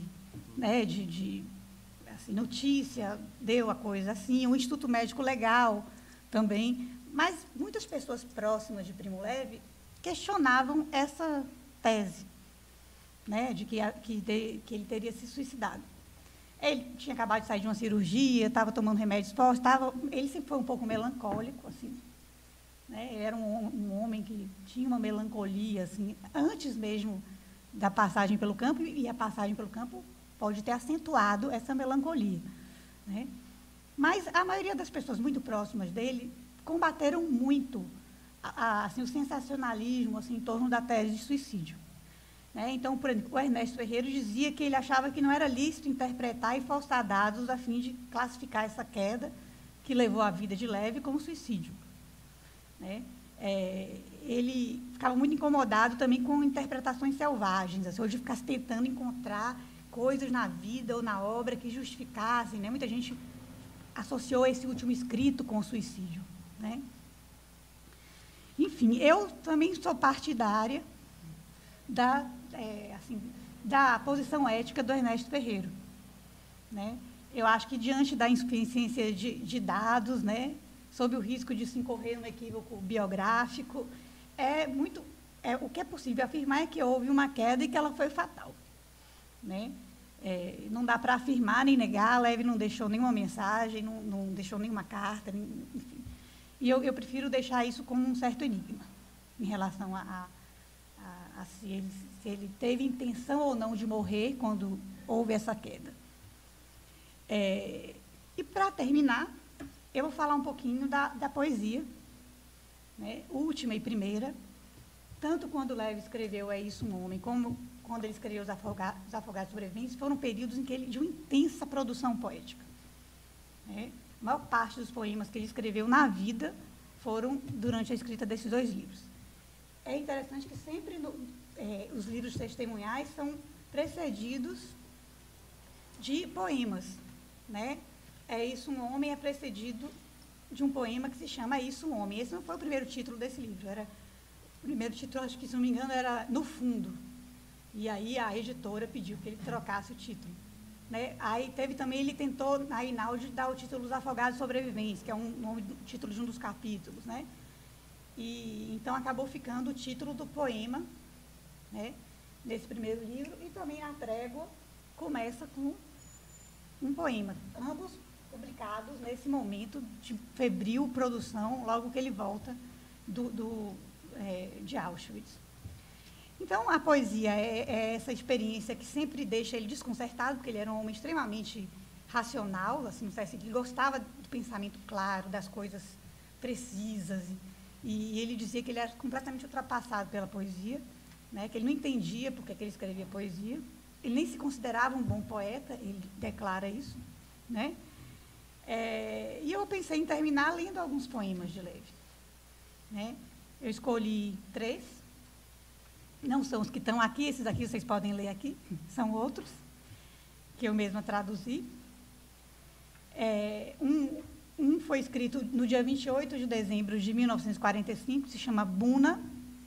B: assim, notícia, deu a coisa assim, o Instituto Médico Legal também, mas muitas pessoas próximas de Primo Levi questionavam essa tese, né, de que ele teria se suicidado. Ele tinha acabado de sair de uma cirurgia, estava tomando remédios fortes, ele sempre foi um pouco melancólico, assim, né, ele era um homem que tinha uma melancolia, assim, antes mesmo da passagem pelo campo, e a passagem pelo campo pode ter acentuado essa melancolia, né? Mas a maioria das pessoas muito próximas dele combateram muito assim, o sensacionalismo assim, em torno da tese de suicídio, né? Então, por exemplo, o Ernesto Ferreira dizia que ele achava que não era lícito interpretar e forçar dados a fim de classificar essa queda que levou a vida de Levi como suicídio, né? Ele ficava muito incomodado também com interpretações selvagens, assim, hoje ficasse tentando encontrar coisas na vida ou na obra que justificassem, né? Muita gente associou esse último escrito com o suicídio, né? Enfim, eu também sou partidária da posição ética do Ernesto Ferreira, né? Eu acho que, diante da insuficiência de dados, né, sob o risco de se incorrer no equívoco biográfico, o que é possível afirmar é que houve uma queda e que ela foi fatal, né? Não dá para afirmar nem negar, Levi não deixou nenhuma mensagem, não deixou nenhuma carta, enfim. E eu prefiro deixar isso como um certo enigma, em relação a se ele teve intenção ou não de morrer quando houve essa queda. E, para terminar, eu vou falar um pouquinho da poesia, né, última e primeira, tanto quando Levi escreveu É Isso um Homem, como quando ele escreveu Os Afogados Sobreviventes, foram períodos de uma intensa produção poética, né? A maior parte dos poemas que ele escreveu na vida foram durante a escrita desses 2 livros. É interessante que sempre os livros testemunhais são precedidos de poemas, né? É Isso um Homem é precedido de um poema que se chama É Isso um Homem. Esse não foi o primeiro título desse livro, o primeiro título, acho que, se não me engano, era No Fundo. E aí a editora pediu que ele trocasse o título, né? Aí ele tentou, na Einaudi, dar o título Os Afogados Sobreviventes, que é o título de um dos capítulos, né? E então acabou ficando o título do poema, né, nesse primeiro livro, e também A Trégua começa com um poema, ambos publicados nesse momento de febril produção, logo que ele volta de Auschwitz. Então, a poesia é essa experiência que sempre deixa ele desconcertado, porque ele era um homem extremamente racional, assim, ele gostava do pensamento claro, das coisas precisas, e ele dizia que ele era completamente ultrapassado pela poesia, né, que ele não entendia porque que ele escrevia poesia, ele nem se considerava um bom poeta, ele declara isso, né? E eu pensei em terminar lendo alguns poemas de Levi, né? Eu escolhi 3, não são os que estão aqui, esses aqui vocês podem ler aqui, são outros, que eu mesma traduzi. Um foi escrito no dia 28 de dezembro de 1945, se chama Buna.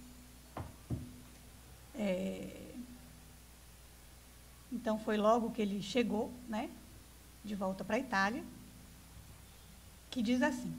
B: Então, foi logo que ele chegou, né, de volta para a Itália, que diz assim: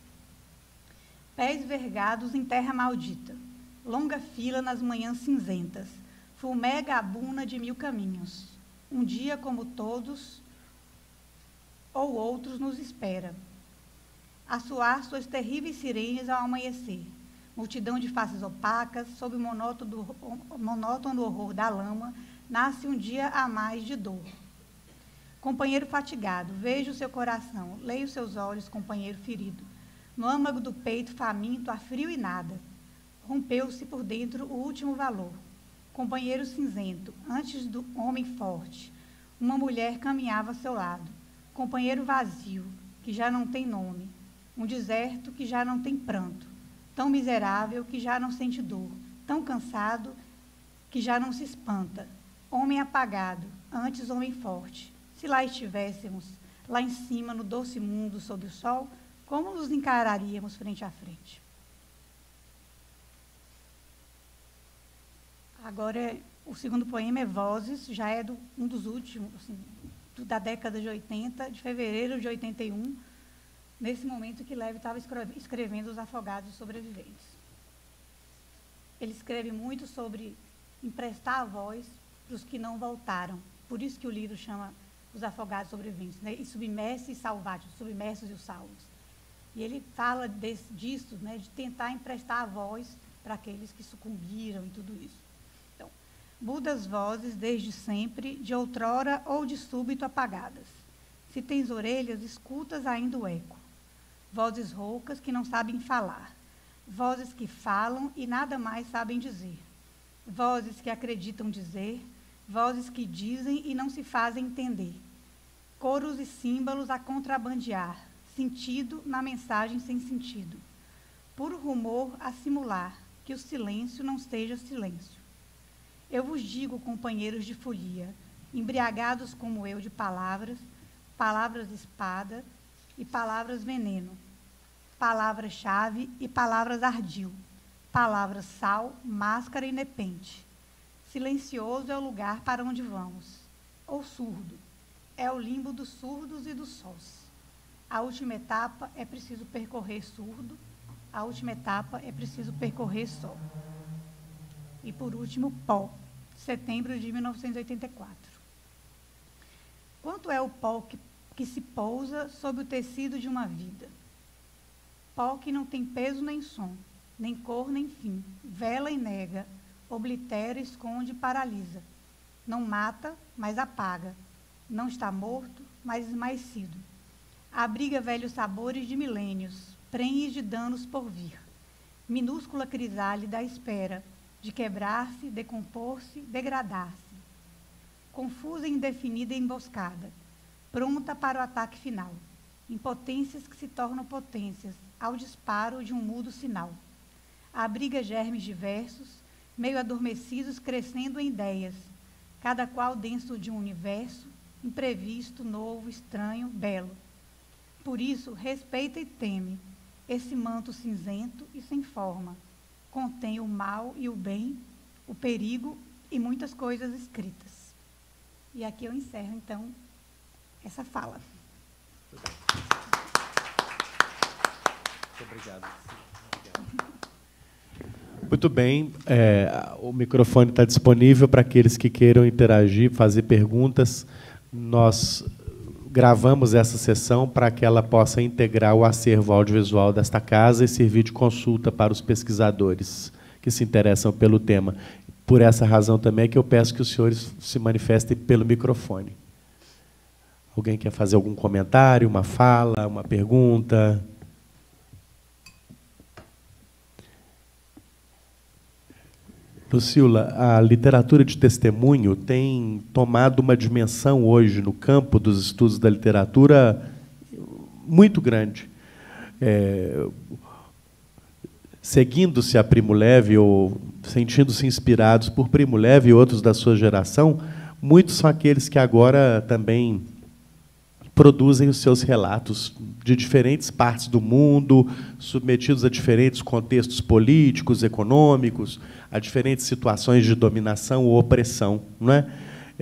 B: pés vergados em terra maldita, longa fila nas manhãs cinzentas, fumega a buna de 1000 caminhos. Um dia como todos ou outros nos espera, a soar suas terríveis sirenes ao amanhecer. Multidão de faces opacas, sob o monótono horror da lama, nasce um dia a mais de dor. Companheiro fatigado, vejo o seu coração, leio seus olhos, companheiro ferido. No âmago do peito faminto, há frio e nada. Rompeu-se por dentro o último valor. Companheiro cinzento, antes do homem forte, uma mulher caminhava ao seu lado. Companheiro vazio, que já não tem nome, um deserto que já não tem pranto, tão miserável que já não sente dor, tão cansado que já não se espanta. Homem apagado, antes homem forte. Se lá estivéssemos, lá em cima, no doce mundo, sob o sol, como nos encararíamos frente a frente? Agora, o segundo poema é Vozes, já é um dos últimos, assim, da década de 80, de fevereiro de 81, nesse momento que Levi estava escrevendo Os Afogados Sobreviventes. Ele escreve muito sobre emprestar a voz para os que não voltaram. Por isso que o livro chama Os Afogados Sobreviventes, né? E submersos e salvados, os submersos e os salvos. E ele fala disso, né, de tentar emprestar a voz para aqueles que sucumbiram e tudo isso. Então, mudas vozes desde sempre, de outrora ou de súbito apagadas. Se tens orelhas, escutas ainda o eco. Vozes roucas que não sabem falar. Vozes que falam e nada mais sabem dizer. Vozes que acreditam dizer. Vozes que dizem e não se fazem entender. Coros e símbolos a contrabandear. Sentido na mensagem sem sentido. Puro rumor a simular, que o silêncio não seja silêncio. Eu vos digo, companheiros de folia, embriagados como eu de palavras, palavras espada e palavras veneno, palavras-chave e palavras ardil, palavras sal, máscara e nepente. Silencioso é o lugar para onde vamos, ou surdo, é o limbo dos surdos e dos sós. A última etapa é preciso percorrer surdo, a última etapa é preciso percorrer só. E, por último, Pó, setembro de 1984. Quanto é o pó que se pousa sob o tecido de uma vida? Pó que não tem peso nem som, nem cor nem fim, vela e nega, oblitera, esconde e paralisa. Não mata, mas apaga. Não está morto, mas esmaecido. Abriga velhos sabores de milênios, prenhes de danos por vir. Minúscula crisálida à espera de quebrar-se, decompor-se, degradar-se. Confusa e indefinida emboscada, pronta para o ataque final. Impotências que se tornam potências ao disparo de um mudo sinal. Abriga germes diversos, meio adormecidos, crescendo em ideias, cada qual dentro de um universo, imprevisto, novo, estranho, belo. Por isso, respeita e teme esse manto cinzento e sem forma. Contém o mal e o bem, o perigo e muitas coisas escritas. E aqui eu encerro, então, essa fala.
A: Muito obrigado. Muito bem. O microfone está disponível para aqueles que queiram interagir, fazer perguntas. Nós gravamos essa sessão para que ela possa integrar o acervo audiovisual desta casa e servir de consulta para os pesquisadores que se interessam pelo tema. Por essa razão também é que eu peço que os senhores se manifestem pelo microfone. Alguém quer fazer algum comentário, uma fala, uma pergunta? Lucila, a literatura de testemunho tem tomado uma dimensão hoje no campo dos estudos da literatura muito grande. Seguindo-se a Primo Levi ou sentindo-se inspirados por Primo Levi e outros da sua geração, muitos são aqueles que agora também produzem os seus relatos de diferentes partes do mundo, submetidos a diferentes contextos políticos, econômicos, a diferentes situações de dominação ou opressão, não é?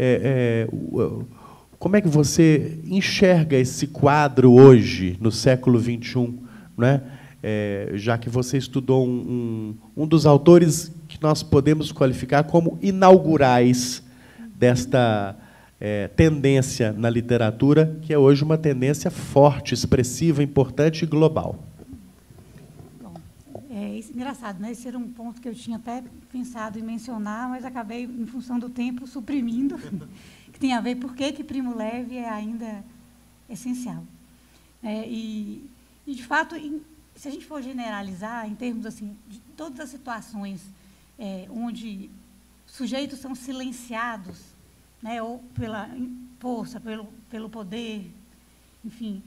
A: Como é que você enxerga esse quadro hoje, no século XXI, não é? Já que você estudou um dos autores que nós podemos qualificar como inaugurais desta tendência na literatura, que é hoje uma tendência forte, expressiva, importante e global.
B: Bom, isso é engraçado, né? Esse era um ponto que eu tinha até pensado em mencionar, mas acabei, em função do tempo, suprimindo, que tem a ver por que Primo Levi é ainda essencial. E, de fato, se a gente for generalizar, em termos assim, de todas as situações onde sujeitos são silenciados, né, ou pela força, pelo poder, enfim,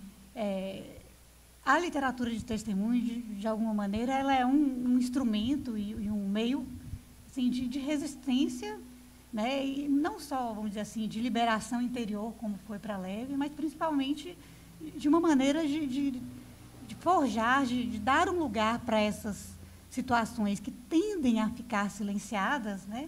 B: a literatura de testemunho, de alguma maneira, ela é um instrumento e um meio assim, de resistência, né, e não só, vamos dizer assim, de liberação interior, como foi para Levi, mas principalmente de uma maneira de forjar, de dar um lugar para essas situações que tendem a ficar silenciadas, né,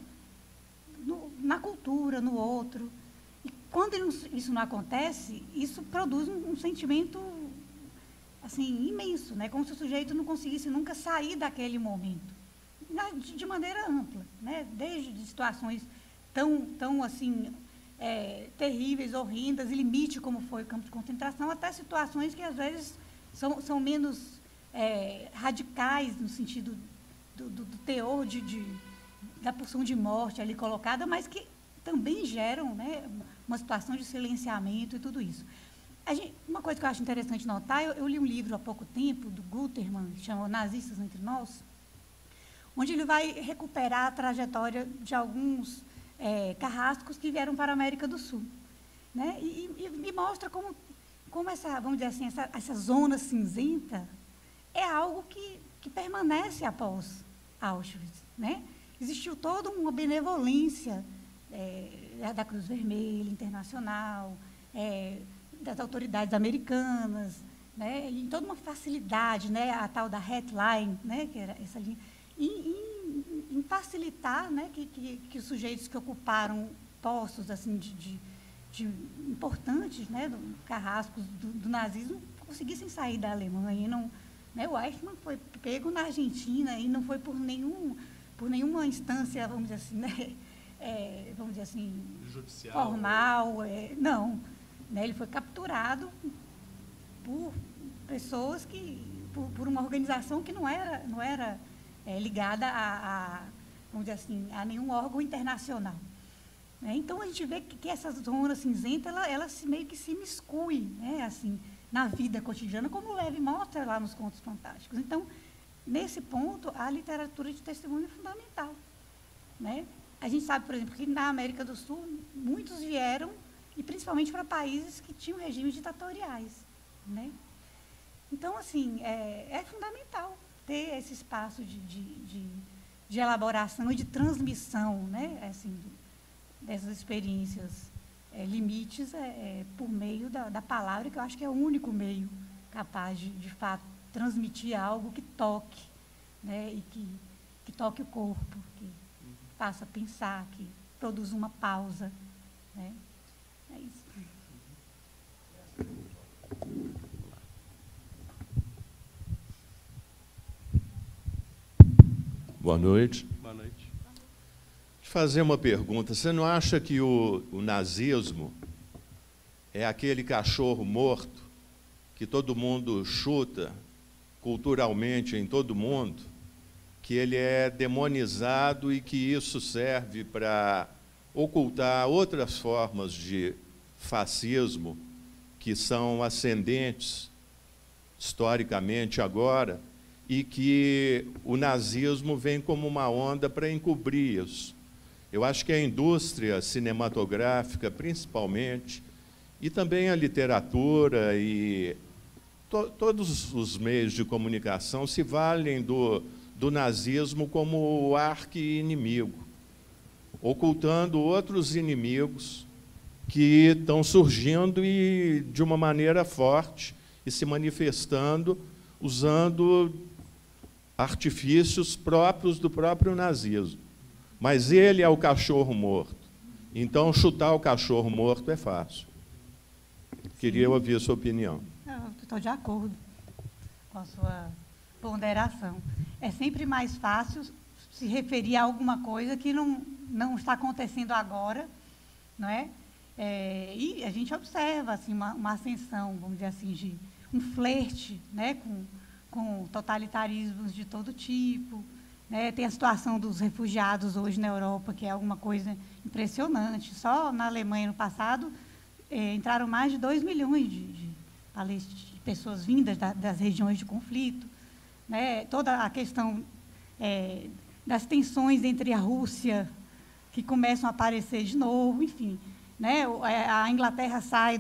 B: na cultura, no outro. E quando isso não acontece, isso produz um sentimento assim, imenso, né? Como se o sujeito não conseguisse nunca sair daquele momento, de maneira ampla, né? Desde situações tão assim, terríveis, horrendas, e limite, como foi o campo de concentração, até situações que, às vezes, são menos radicais, no sentido do teor da porção de morte ali colocada, mas que também geram, né, uma situação de silenciamento e tudo isso. Uma coisa que eu acho interessante notar, eu li um livro há pouco tempo, do Gutermann, que chama Nazistas Entre Nós, onde ele vai recuperar a trajetória de alguns carrascos que vieram para a América do Sul, né, e mostra como essa, vamos dizer assim, essa zona cinzenta é algo que permanece após Auschwitz, né? Existiu toda uma benevolência da Cruz Vermelha Internacional, das autoridades americanas, né, e toda uma facilidade, né, a tal da Headline, né, que era essa linha, em facilitar, né, que os sujeitos que ocuparam postos assim, de importantes, né, carrascos do nazismo, conseguissem sair da Alemanha. E não, né, o Eichmann foi pego na Argentina e não foi por nenhuma instância, vamos dizer assim, né, vamos dizer assim,
A: judicial,
B: formal, não. Né, ele foi capturado por pessoas por uma organização que não era ligada vamos dizer assim, a nenhum órgão internacional. Então, a gente vê que essa zona cinzenta, ela meio que se imiscui, né, assim, na vida cotidiana, como o Levi mostra lá nos Contos Fantásticos. Então, nesse ponto, a literatura de testemunho é fundamental, né? A gente sabe, por exemplo, que na América do Sul, muitos vieram, e principalmente para países que tinham regimes ditatoriais, né? Então, assim, é fundamental ter esse espaço de elaboração e de transmissão, né, assim, dessas experiências limites por meio da palavra, que eu acho que é o único meio capaz de fato, transmitir algo que toque, né, e que toque o corpo, que faça pensar, que produza uma pausa, né? É isso.
C: Boa noite.
A: Boa noite.
C: Deixa eu fazer uma pergunta. Você não acha que o nazismo é aquele cachorro morto que todo mundo chuta culturalmente em todo mundo, que ele é demonizado e que isso serve para ocultar outras formas de fascismo que são ascendentes historicamente agora, e que o nazismo vem como uma onda para encobrir isso. Eu acho que a indústria cinematográfica, principalmente, e também a literatura e todos os meios de comunicação se valem do nazismo como o arqui-inimigo, ocultando outros inimigos que estão surgindo e de uma maneira forte e se manifestando usando artifícios próprios do próprio nazismo. Mas ele é o cachorro morto. Então, chutar o cachorro morto é fácil. Queria ouvir a sua opinião.
B: Estou de acordo com a sua ponderação. É sempre mais fácil se referir a alguma coisa que não está acontecendo agora, não é? E a gente observa assim, uma ascensão, vamos dizer assim, de um flerte, né, com totalitarismos de todo tipo, né? Tem a situação dos refugiados hoje na Europa, que é alguma coisa impressionante. Só na Alemanha, no passado, entraram mais de 2 milhões de pessoas vindas das regiões de conflito, né? Toda a questão das tensões entre a Rússia, que começam a aparecer de novo, enfim, né? A Inglaterra sai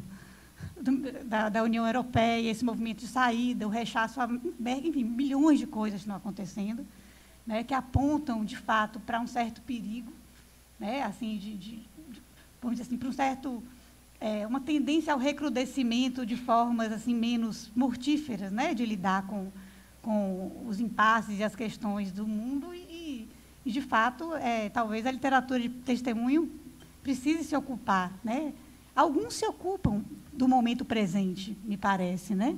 B: da União Europeia, esse movimento de saída, o rechaço, enfim, milhões de coisas estão acontecendo, né, que apontam, de fato, para um certo perigo, né, assim, vamos dizer assim, para um certo, uma tendência ao recrudescimento de formas assim, menos mortíferas, né, de lidar com os impasses e as questões do mundo e de fato, talvez a literatura de testemunho precise se ocupar, né? Alguns se ocupam do momento presente, me parece, né?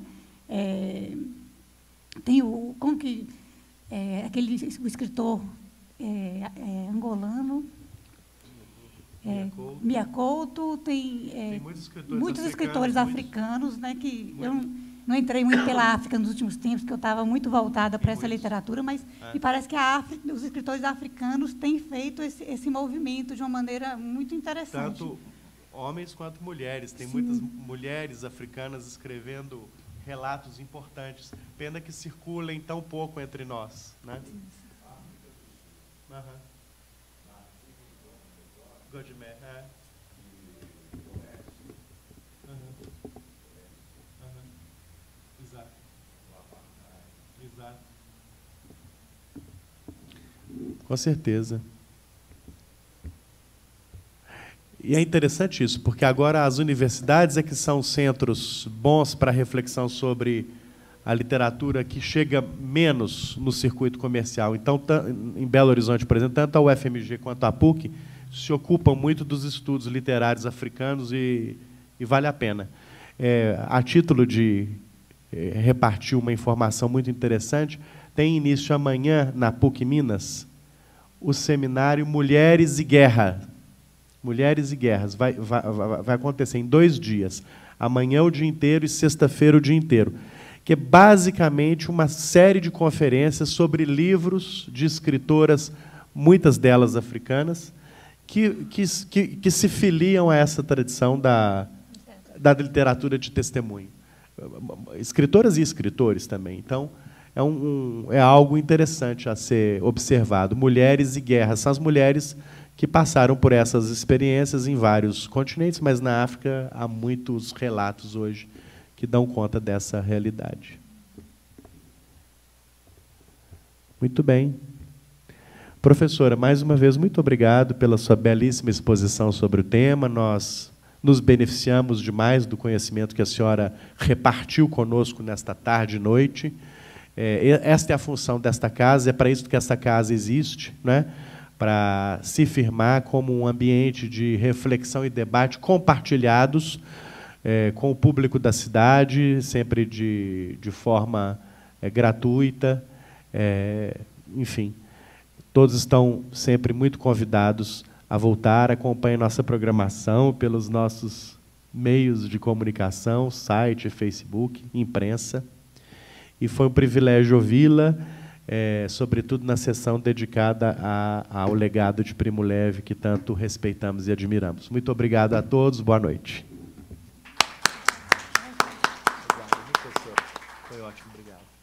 B: Tem o escritor angolano, Mia Couto, tem muitos escritores africanos, né? Que eu não entrei muito pela África nos últimos tempos, porque eu estava muito voltada para essa literatura, mas me parece que os escritores africanos têm feito esse movimento de uma maneira muito interessante.
A: Tanto homens quanto mulheres. Tem muitas mulheres africanas escrevendo relatos importantes. Pena que circulem tão pouco entre nós, né? Godmer, Exato. Com certeza. E é interessante isso, porque agora as universidades é que são centros bons para reflexão sobre a literatura que chega menos no circuito comercial. Então, em Belo Horizonte, por exemplo, tanto a UFMG quanto a PUC se ocupam muito dos estudos literários africanos e vale a pena. A título de repartir uma informação muito interessante, tem início amanhã, na PUC Minas, o seminário Mulheres e Guerra. Mulheres e Guerras. Vai acontecer em 2 dias. Amanhã o dia inteiro e sexta-feira o dia inteiro. Que é basicamente uma série de conferências sobre livros de escritoras, muitas delas africanas, que se filiam a essa tradição da literatura de testemunho. Escritoras e escritores também. Então, é algo interessante a ser observado. Mulheres e Guerras. São as mulheres que passaram por essas experiências em vários continentes, mas na África há muitos relatos hoje que dão conta dessa realidade. Muito bem. Professora, mais uma vez, muito obrigado pela sua belíssima exposição sobre o tema. Nós nos beneficiamos demais do conhecimento que a senhora repartiu conosco nesta tarde e noite. Esta é a função desta casa, é para isso que esta casa existe, né? Para se firmar como um ambiente de reflexão e debate compartilhados com o público da cidade, sempre de forma gratuita. Enfim, todos estão sempre muito convidados a voltar, acompanhem nossa programação pelos nossos meios de comunicação, site, Facebook, imprensa. E foi um privilégio ouvi-la. sobretudo na sessão dedicada ao legado de Primo Levi, que tanto respeitamos e admiramos. Muito obrigado a todos, boa noite.
D: Foi ótimo, obrigado.